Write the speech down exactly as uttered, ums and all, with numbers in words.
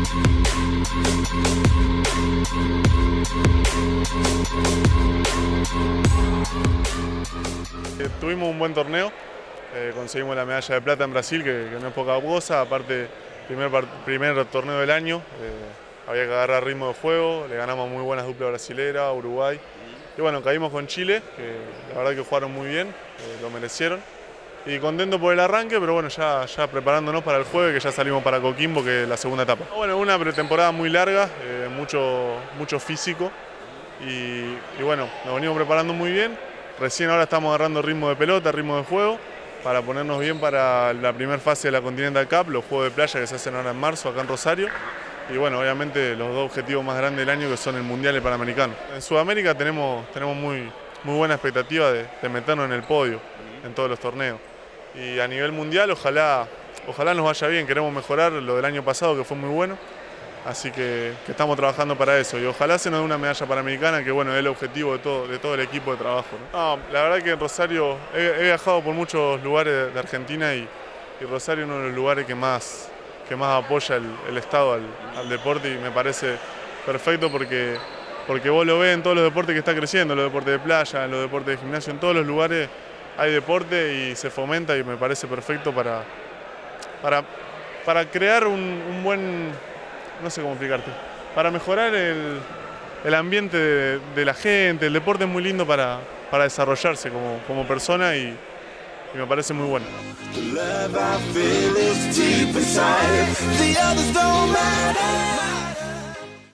Eh, tuvimos un buen torneo, eh, conseguimos la medalla de plata en Brasil, que, que no es poca cosa, aparte primer, primer torneo del año, eh, había que agarrar ritmo de juego, le ganamos muy buenas duplas brasileras, Uruguay, y bueno, caímos con Chile, que la verdad que jugaron muy bien, eh, lo merecieron, y contento por el arranque, pero bueno, ya, ya preparándonos para el jueves, que ya salimos para Coquimbo, que es la segunda etapa. Bueno, una pretemporada muy larga, eh, mucho, mucho físico, y, y bueno, nos venimos preparando muy bien. Recién ahora estamos agarrando ritmo de pelota, ritmo de juego, para ponernos bien para la primera fase de la Continental Cup, los juegos de playa que se hacen ahora en marzo acá en Rosario. Y bueno, obviamente los dos objetivos más grandes del año, que son el Mundial y el Panamericano. En Sudamérica tenemos, tenemos muy, muy buena expectativa de, de meternos en el podio en todos los torneos. Y a nivel mundial ojalá, ojalá nos vaya bien, queremos mejorar lo del año pasado que fue muy bueno. Así que, que estamos trabajando para eso y ojalá se nos dé una medalla panamericana, que bueno, es el objetivo de todo, de todo el equipo de trabajo, ¿no? No, la verdad que en Rosario he, he viajado por muchos lugares de Argentina y, y Rosario es uno de los lugares que más, que más apoya el, el Estado al, al deporte, y me parece perfecto porque, porque vos lo ves en todos los deportes que está creciendo, en los deportes de playa, en los deportes de gimnasio, en todos los lugares hay deporte y se fomenta, y me parece perfecto para, para, para crear un, un buen... no sé cómo explicarte, para mejorar el, el ambiente de, de la gente. El deporte es muy lindo para, para desarrollarse como, como persona y, y me parece muy bueno.